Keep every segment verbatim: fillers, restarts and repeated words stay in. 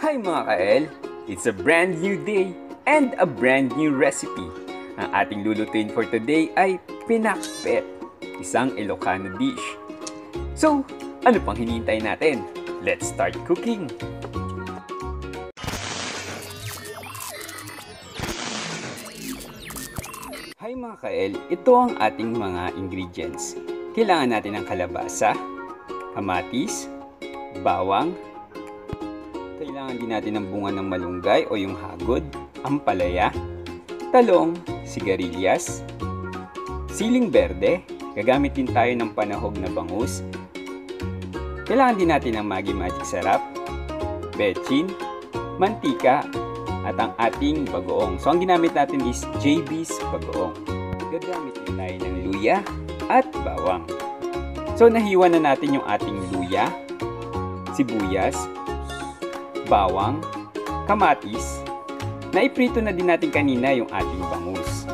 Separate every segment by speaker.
Speaker 1: Hi mga ka-L! It's a brand new day and a brand new recipe. Ang ating lulutuin for today ay pinakbet, isang Ilocano dish. So, ano pang hinihintay natin? Let's start cooking! Hi mga ka-L! Ito ang ating mga ingredients. Kailangan natin ng kalabasa, kamatis, bawang, kailangan din natin ng bunga ng malunggay o yung hagod, ampalaya, talong, sigarilyas, siling berde, gagamit din tayo ng panahog na bangus, kailangan din natin ng Maggi Magic Sarap, betchin, mantika, at ang ating bagoong. So ang ginamit natin is J B's bagoong. Gagamit din tayo ng luya at bawang. So nahiwa na natin yung ating luya, sibuyas, bawang, kamatis, naiprito na din natin kanina yung ating bangus.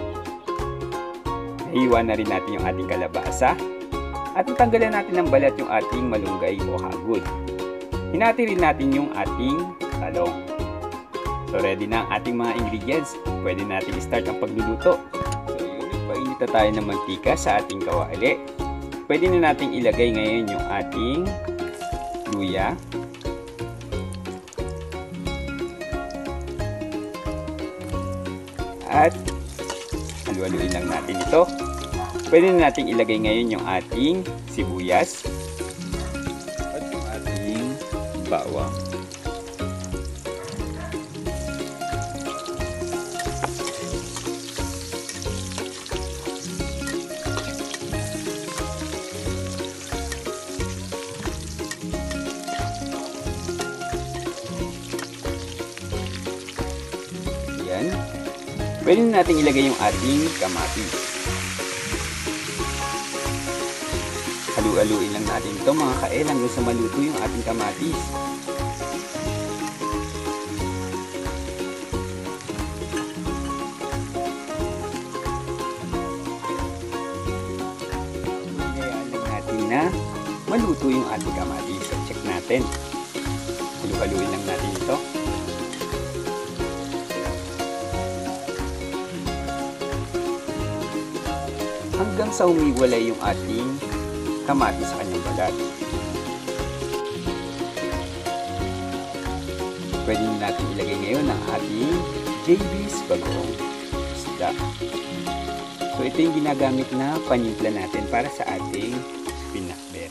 Speaker 1: Nahiwa na rin natin yung ating kalabasa at natanggalan natin ng balat yung ating malunggay o hagod. Hinati rin natin yung ating talong. So ready na ang ating mga ingredients. Pwede natin i-start ang pagluluto. So yun, nagpainit na tayo ng mantika sa ating kawali. Pwede na natin ilagay ngayon yung ating luya, at halu-haluin lang natin ito. Pwede na natin ilagay ngayon yung ating sibuyas at yung ating bawang. Yan. Pwede na natin ilagay yung ating kamatis. Halu-haluin lang natin ito mga ka-L hanggang sa maluto yung ating kamatis. Hinayaan lang natin na maluto yung ating kamatis. So, check natin. Halu-haluin lang natin ito. Hanggang sa humiwalay yung ating kamatis sa kanyang balat. Pwede natin ilagay ngayon ang ating J B's bagoong isda. So ito yung ginagamit na panimpla natin para sa ating pinakbet.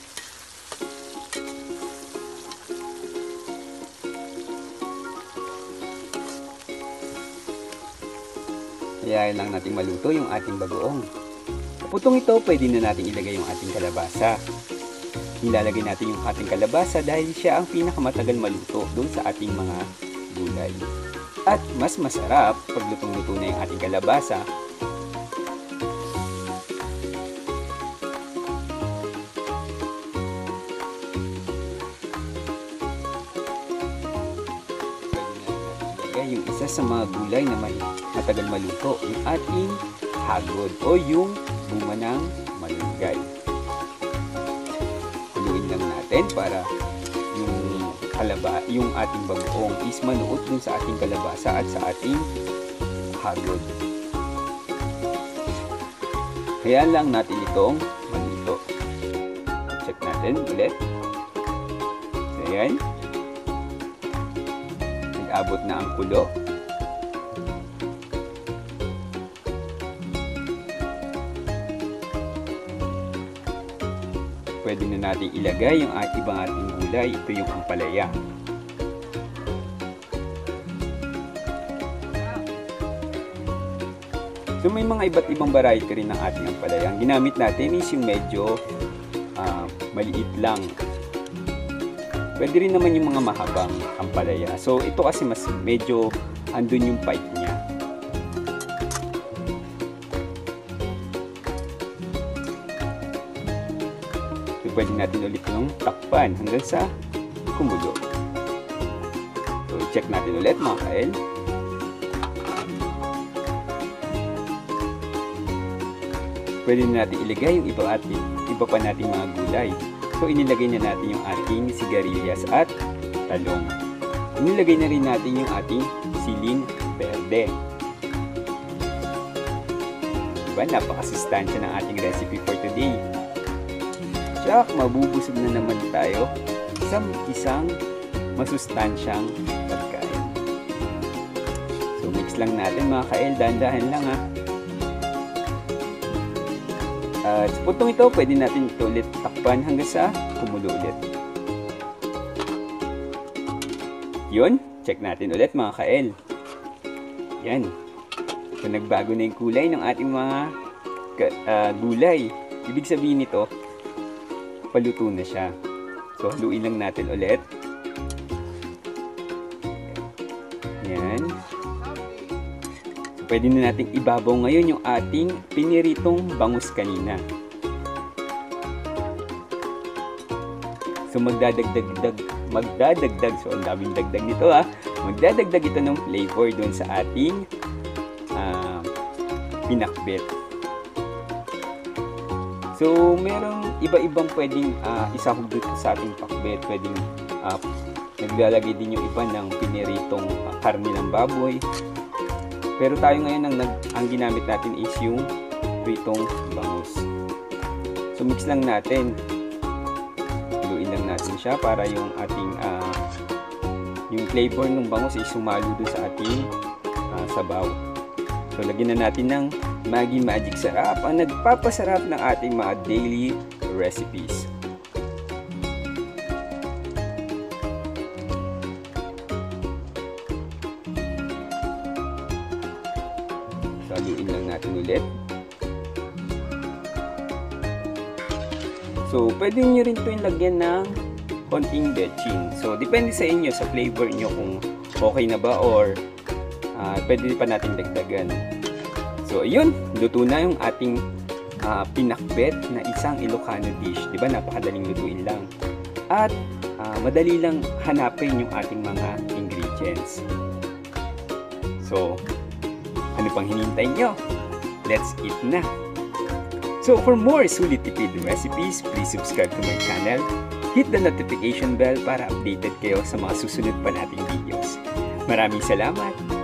Speaker 1: Kaya lang natin maluto yung ating bagoong. Putong ito, pwede na natin ilagay yung ating kalabasa. Nilalagay natin yung ating kalabasa dahil siya ang pinakamatagal maluto doon sa ating mga gulay. At mas masarap pag lutong-luto na yung ating kalabasa. Pwede na natin ilagay yung isa sa mga gulay na may matagal maluto, yung ating hagod o yung bunga ng malunggay. Haluin lang natin para yung kalaba, yung ating bagoong is manuot dun sa ating kalabasa at sa ating hagod. Kaya lang natin itong maluto. Check natin ulit. So yan. Nag-abot na ang kulo. Pwede na natin ilagay yung ibang ating gulay. Ito yung ampalaya. So may mga iba't ibang variety rin ng ating ampalaya. Ang ginamit natin is yung medyo uh, maliit lang. Pwede rin naman yung mga mahabang ampalaya. So ito kasi mas medyo andun yung bite niya. Pwede natin ulit yung takpan hanggang sa kumulo. So, check natin ulit mga ka-L. Pwede natin ilagay yung iba, ating, iba pa nating mga gulay. So inilagay na natin yung ating sigarilyas at talong. Nilagay na rin natin yung ating siling berde. Diba? Napakasustansya ng ating recipe for today. Tsak, mabubusog na naman tayo sa isang masustansyang pagkain. So, mix lang natin mga ka-el. Dahan-dahan lang ha. At sa putong ito, pwede natin ito ulit takpan hanggang sa kumulo ulit. Yun, check natin ulit mga ka-el. Yan. So, nagbago na yung kulay ng ating mga uh, gulay. Ibig sabihin nito, paluto na siya. So, haluin lang natin ulit. Yan. So, pwede na natin ibabaw ngayon yung ating piniritong bangus kanina. So, magdadagdag, magdadagdag, so ang daming dagdag nito ha. Magdadagdag ito ng flavor doon sa ating uh, pinakbet. So, merong iba-ibang pwedeng uh, isahog dito sa ating pakbet. Pwedeng uh, naglalagay din yung iba ng piniritong uh, karne ng baboy. Pero tayo ngayon, ang, nag, ang ginamit natin is yung pritong bangus. So, mix lang natin. Haluin lang natin siya para yung ating uh, yung flavor ng bangus ay sumalo doon sa ating uh, sabaw. So, lagyan na natin ng Maggi Magic Sarap, ang nagpapasarap ng ating mga daily recipes. So, haluin lang natin ulit. So, pwede nyo rin ito yung lagyan ng konting betchin. So, depende sa inyo, sa flavor nyo kung okay na ba or uh, pwede pa natin dagdagan. So, yun. Luto na yung ating uh, pinakbet na isang Ilocano dish. Diba? Napakadaling lutuin lang. At uh, madali lang hanapin yung ating mga ingredients. So, ano pang hinihintay nyo? Let's eat na! So, for more sulit tipid recipes, please subscribe to my channel. Hit the notification bell para updated kayo sa mga susunod pa nating videos. Maraming salamat!